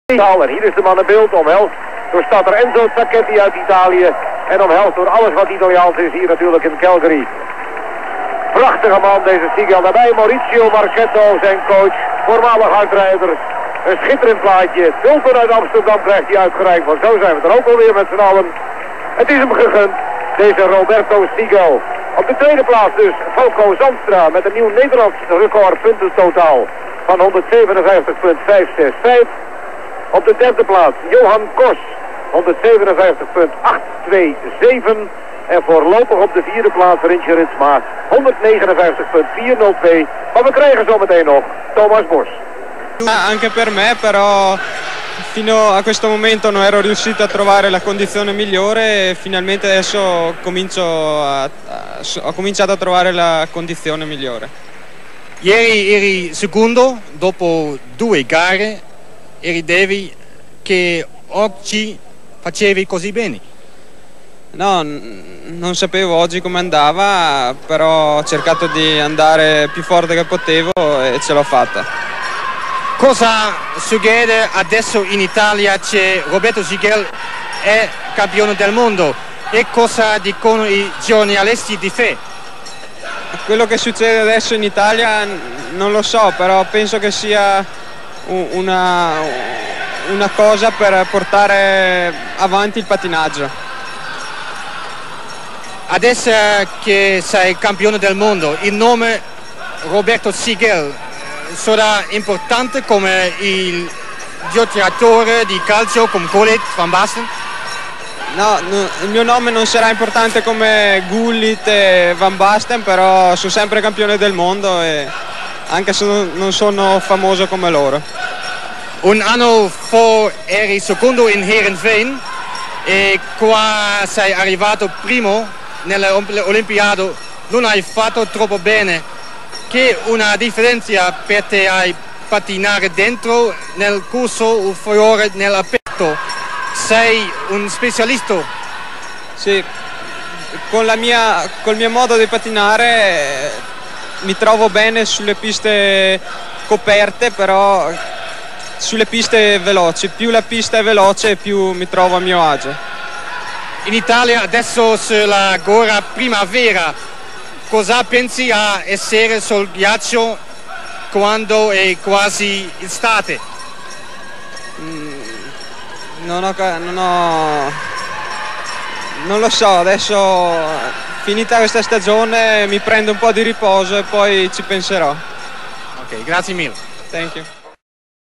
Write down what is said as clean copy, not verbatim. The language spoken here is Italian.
En hier is de man in beeld, omhelst door starter Enzo Zacchetti uit Italië. En omhelst door alles wat Italiaans is hier natuurlijk in Calgary. Prachtige man deze Sighel. Daarbij Maurizio Marchetto, zijn coach, voormalig uitrijder. Een schitterend plaatje. Vulpen uit Amsterdam krijgt hij uitgereikt. Want zo zijn we er ook alweer met z'n allen. Het is hem gegund, deze Roberto Sighel. Op de tweede plaats dus Falco Zandstra met een nieuw Nederlands record puntentotaal van 157,565. Op de derde plaats Johan Kos, 157,827. En voorlopig op de vierde plaats Rintje Ritsma, 159,402. Maar we krijgen zometeen nog Thomas Bos. Anche per me, però fino a questo momento non ero riuscito a trovare la condizione migliore e finalmente adesso ho cominciato a trovare la condizione migliore. Ieri eri secondo dopo 2 gare e ridevi che oggi facevi così bene. No, non sapevo oggi come andava, però ho cercato di andare più forte che potevo e ce l'ho fatta. Cosa succede adesso in Italia? C'è Roberto Sighel, è campione del mondo. E cosa dicono i giornalisti di fe? Quello che succede adesso in Italia non lo so, però penso che sia una cosa per portare avanti il pattinaggio. Adesso che sei campione del mondo, il nome Roberto Sighel sarà importante come il giocatore di calcio come Gullit, Van Basten? No, il mio nome non sarà importante come Gullit e Van Basten, però sono sempre campione del mondo e anche se non sono famoso come loro. Un anno fa eri secondo in Heerenveen e qua sei arrivato primo nelle Olimpiadi, non hai fatto troppo bene. Che una differenza per te hai pattinare dentro nel corso o fuori nell'aperto? Sei un specialista? Sì, col mio modo di pattinare mi trovo bene sulle piste coperte, però sulle piste veloci. Più la pista è veloce, più mi trovo a mio agio. In Italia adesso sulla gara primavera, cosa pensi a essere sul ghiaccio quando è quasi estate? Non lo so, adesso finita questa stagione mi prendo un po' di riposo e poi ci penserò. Ok, grazie mille. Thank you.